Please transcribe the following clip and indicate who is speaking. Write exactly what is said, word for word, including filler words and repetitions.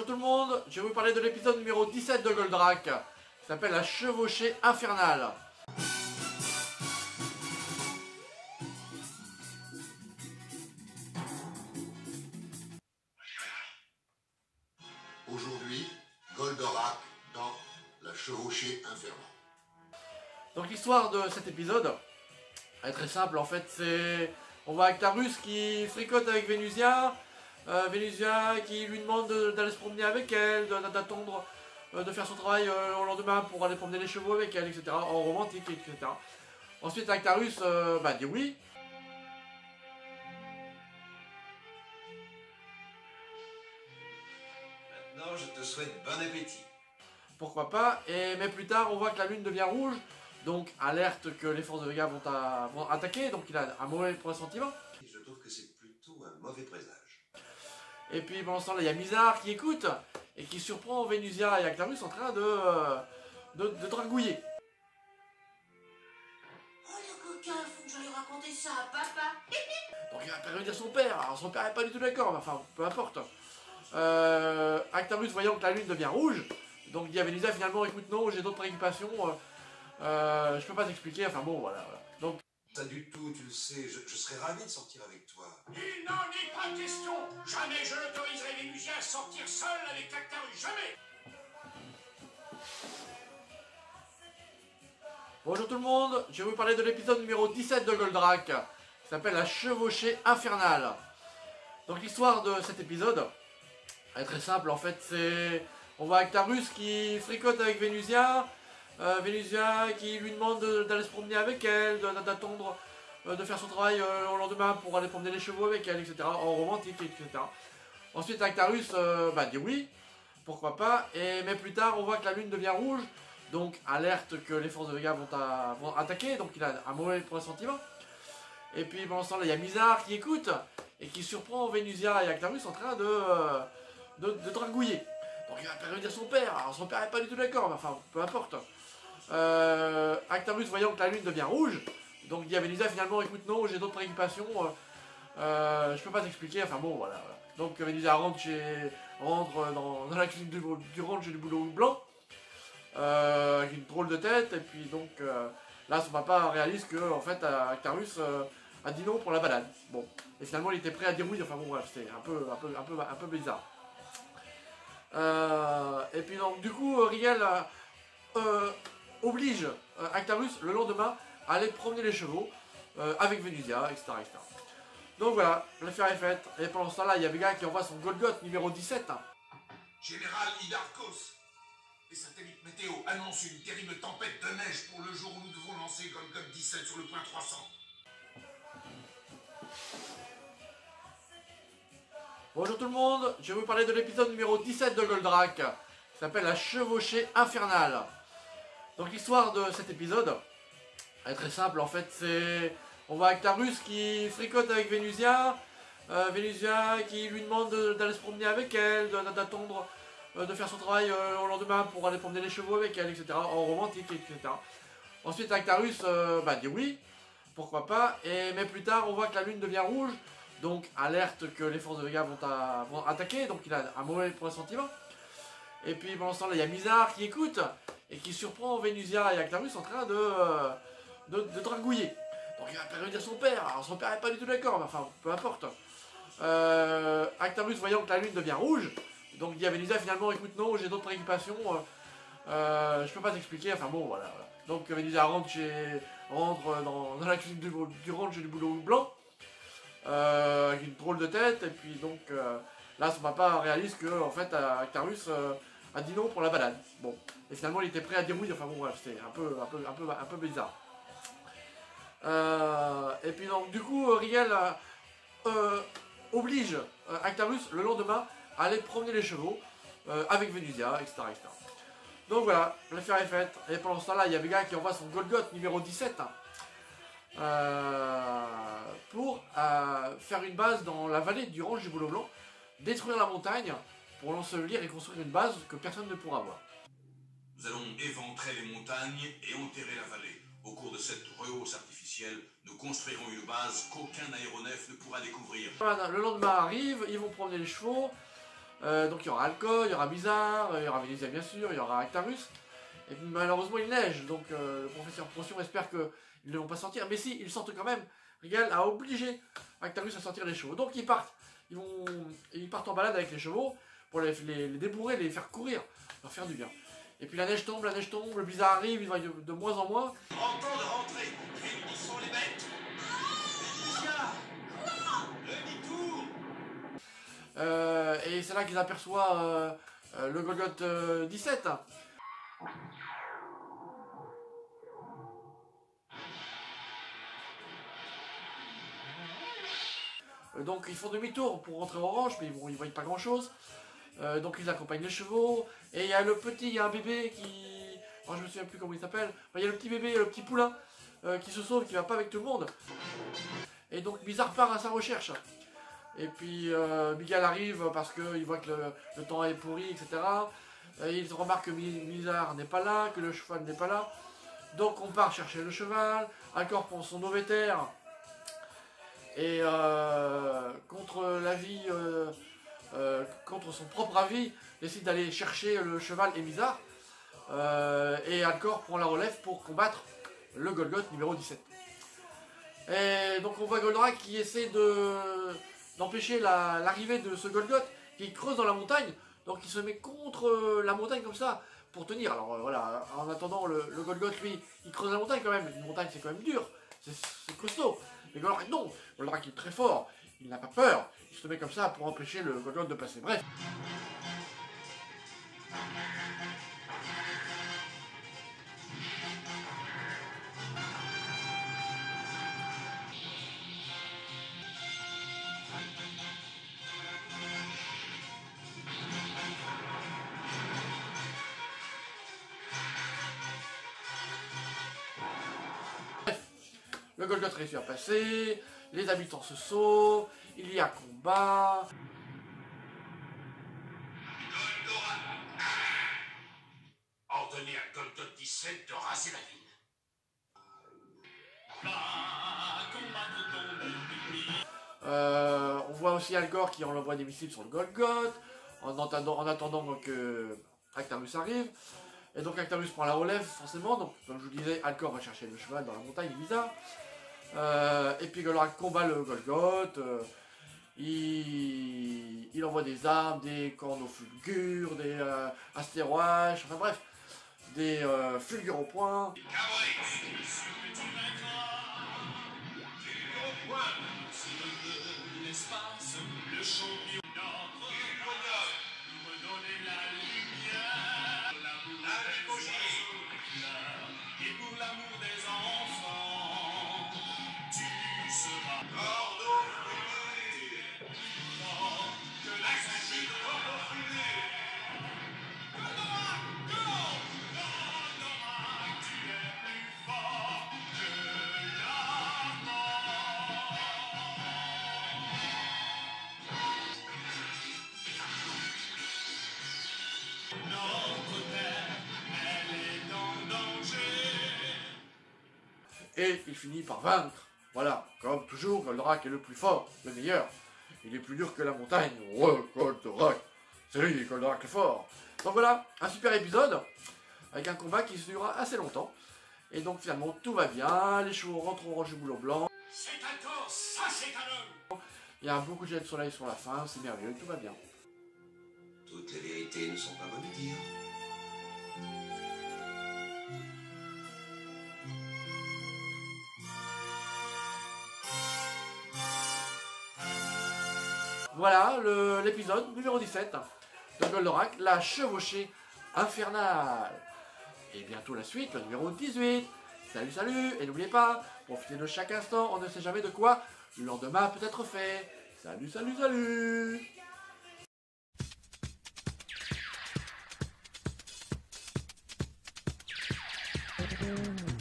Speaker 1: Bonjour tout le monde, je vais vous parler de l'épisode numéro dix-sept de Goldrack, qui s'appelle la chevauchée infernale.
Speaker 2: Aujourd'hui, Goldorak dans la chevauchée infernale.
Speaker 1: Donc l'histoire de cet épisode est très simple en fait, c'est... On voit Actarus qui fricote avec Vénusia, euh, Vénusia qui lui demande d'aller se promener avec elle, d'attendre euh, de faire son travail euh, au lendemain pour aller promener les chevaux avec elle, et cetera. En romantique, et cetera. Ensuite Actarus euh, bah, dit oui.
Speaker 3: Maintenant, je te souhaite bon appétit.
Speaker 1: Pourquoi pas, et, mais plus tard on voit que la lune devient rouge, donc alerte que les forces de Vega vont, à, vont attaquer, donc il a un mauvais pressentiment.
Speaker 3: Je trouve que c'est plutôt un mauvais présage.
Speaker 1: Et puis pendant ce temps là il y a Mizar qui écoute, et qui surprend Vénusia et Actarus en train de, euh, de, de dragouiller.
Speaker 4: Oh le coquin, faut que je lui raconter ça à papa.
Speaker 1: Donc il va prévenir son père, alors son père n'est pas du tout d'accord, mais enfin peu importe. Euh, Actarus voyant que la lune devient rouge, donc dit à Vénusia finalement écoute non j'ai d'autres préoccupations, euh, euh, je peux pas t'expliquer, enfin bon voilà. voilà. Donc
Speaker 3: Ça du tout, tu le sais, je, je serais ravi de sortir avec toi.
Speaker 5: Il n'en est pas question. Jamais je n'autoriserai Vénusia à sortir seule avec Actarus, jamais.
Speaker 1: bonjour tout le monde, je vais vous parler de l'épisode numéro dix-sept de Goldrack, qui s'appelle la chevauchée infernale. Donc l'histoire de cet épisode est très simple en fait, c'est... On voit Actarus qui fricote avec Vénusia, euh, Vénusia qui lui demande d'aller se promener avec elle, d'attendre euh, de faire son travail euh, au lendemain pour aller promener les chevaux avec elle, et cetera. En romantique, et cetera. Ensuite Actarus euh, bah, dit oui, pourquoi pas, et, mais plus tard on voit que la lune devient rouge, donc alerte que les forces de Vega vont, à, vont attaquer, donc il a un mauvais pressentiment. Et puis pendant ce temps là il y a Mizar qui écoute, et qui surprend Vénusia et Actarus en train de, euh, de, de dragouiller. Donc il va prévenir son père, alors son père n'est pas du tout d'accord, mais enfin peu importe. Euh, Actarus voyant que la lune devient rouge, donc dit à Vénusia finalement écoute non j'ai d'autres préoccupations, euh, euh, je peux pas t'expliquer, enfin bon voilà. voilà. Donc Vénusia rentre, chez, rentre dans, dans la cuisine du, du ranch du boulot blanc, euh, avec une drôle de tête, et puis donc euh, là son papa réalise que en fait Actarus euh, a dit non pour la balade. Bon, et finalement il était prêt à dire oui, enfin bon bref, c'est un peu, un, peu, un, peu, un peu bizarre. Euh, et puis donc du coup Riel euh, euh, oblige euh, Actarus le lendemain à aller promener les chevaux euh, avec Vénusia, et cetera, et cetera. Donc voilà, l'affaire est faite, et pendant ce temps-là il y a Vega qui envoie son Golgoth numéro dix-sept.
Speaker 5: Général Idarkos, les satellites météo annoncent une terrible tempête de neige pour le jour où nous devons lancer Golgoth dix-sept sur le point trois cents.
Speaker 1: Bonjour tout le monde, je vais vous parler de l'épisode numéro dix-sept de Goldrack, qui s'appelle la chevauchée infernale. Donc l'histoire de cet épisode est très simple en fait, c'est... On voit Actarus qui fricote avec Vénusia, euh, Vénusia qui lui demande d'aller se promener avec elle, d'attendre euh, de faire son travail euh, au lendemain pour aller promener les chevaux avec elle, et cetera. En romantique, et cetera. Ensuite Actarus euh, bah, dit oui, pourquoi pas, et, mais plus tard on voit que la lune devient rouge, donc alerte que les forces de Vega vont, à, vont attaquer, donc il a un mauvais pressentiment. Et puis pendant ce temps là il y a Mizar qui écoute, et qui surprend Vénusia et Actarus en train de, euh, de, de dragouiller. Donc il va prévenir son père, alors son père n'est pas du tout d'accord, mais enfin peu importe. Euh, Actarus voyant que la lune devient rouge, donc dit à Vénusia finalement écoute non j'ai d'autres préoccupations, euh, euh, je peux pas t'expliquer, enfin bon voilà. voilà. Donc Vénusia rentre, chez, rentre dans, dans la cuisine du, du ranch du boulot blanc, euh, avec une drôle de tête, et puis donc euh, là son papa réalise que en fait Actarus euh, a dit non pour la balade. Bon, et finalement il était prêt à dire oui, enfin bon bref, c'est un peu, un, peu, un, peu, un peu bizarre. Euh, et puis donc du coup Riel euh, euh, oblige euh, Actarus le lendemain à aller promener les chevaux euh, avec Vénusia, et cetera, et cetera. Donc voilà, l'affaire est faite, et pendant ce temps-là il y a Vega qui envoie son Golgoth numéro dix-sept euh, pour euh, faire une base dans la vallée du ranch du Boulot Blanc, détruire la montagne pour l'ensevelir et construire une base que personne ne pourra voir.
Speaker 5: Nous allons éventrer les montagnes et enterrer la vallée. Au cours de cette rehausse artificielle, nous construirons une base qu'aucun aéronef ne pourra découvrir.
Speaker 1: Voilà, le lendemain arrive, ils vont promener les chevaux, Euh, donc il y aura Alco, il y aura Bizarre, il y aura Vénusien bien sûr, il y aura Actarus. Et puis, malheureusement il neige, donc euh, le professeur Potion espère qu'ils ne vont pas sortir. Mais si, ils sortent quand même. Regal a obligé Actarus à sortir les chevaux. Donc ils partent, ils, vont, ils partent en balade avec les chevaux pour les, les, les débourrer, les faire courir, leur faire du bien. Et puis la neige tombe, la neige tombe, le Blizzard arrive, il va de, de moins en moins.
Speaker 5: Grand temps de rentrer. Réunissons les bêtes. Tiens, le demi-tour.
Speaker 1: Euh, et c'est là qu'ils aperçoivent euh, euh, le Golgoth euh, dix-sept. Euh, donc ils font demi-tour pour rentrer en Orange, mais bon, ils ne voient pas grand-chose. Euh, donc ils accompagnent les chevaux. Et il y a le petit, il y a un bébé qui... Oh, je me souviens plus comment il s'appelle. Enfin, il y a le petit bébé, le petit poulain euh, qui se sauve, qui va pas avec tout le monde. Et donc Bizarre part à sa recherche. Et puis euh, Miguel arrive parce qu'il voit que le, le temps est pourri, et cetera. Et il remarque que Bizarre n'est pas là, que le cheval n'est pas là. Donc on part chercher le cheval. Alcor prend son ovétère. Et euh, contre l'avis, euh, euh, contre son propre avis, décide d'aller chercher le cheval et Bizarre. Euh, et Alcor prend la relève pour combattre le Golgoth numéro dix-sept. Et donc on voit Goldorak qui essaie de d'empêcher la, l'arrivée de ce Golgoth, qui creuse dans la montagne, donc il se met contre la montagne comme ça pour tenir. Alors euh, voilà, en attendant le, le Golgoth lui, il creuse la montagne quand même, une montagne c'est quand même dur, c'est, c'est costaud. Mais Goldorak non, Goldorak est très fort, il n'a pas peur, il se met comme ça pour empêcher le Golgoth de passer. Bref. Le Golgoth réussit à passer, les habitants se sauvent, il y a combat.
Speaker 5: Goldorak ordonnez à Golgoth dix-sept de raser la ville.
Speaker 1: Euh, on voit aussi Algor qui envoie des missiles sur le Golgoth, en attendant, en attendant que Actarus arrive. Et donc Actarus prend la relève forcément, donc comme je vous disais, Alcor va chercher le cheval dans la montagne, Bizarre. Euh, et puis Goldorak combat le Golgoth, euh, il, il envoie des armes, des corneaux fulgures, des euh, astéroïdes, enfin bref, des euh, fulgures au point. Et il finit par vaincre. Voilà, comme toujours, Goldorak est le plus fort, le meilleur. Il est plus dur que la montagne. Ouais, Goldorak. C'est lui, Goldorak le fort. Donc voilà, un super épisode, avec un combat qui se durera assez longtemps. Et donc finalement, tout va bien, les chevaux rentrent au range boulot blanc.
Speaker 5: C'est un corps, ça c'est un homme.
Speaker 1: Il y a beaucoup de jets de soleil sur la fin, c'est merveilleux, tout va bien.
Speaker 3: Toutes les vérités ne sont pas bonnes à dire.
Speaker 1: Voilà le, l'épisode numéro dix-sept de Goldorak, la chevauchée infernale. Et bientôt la suite, le numéro dix-huit. Salut, salut, et n'oubliez pas, profitez de chaque instant, on ne sait jamais de quoi le lendemain peut être fait. Salut, salut, salut.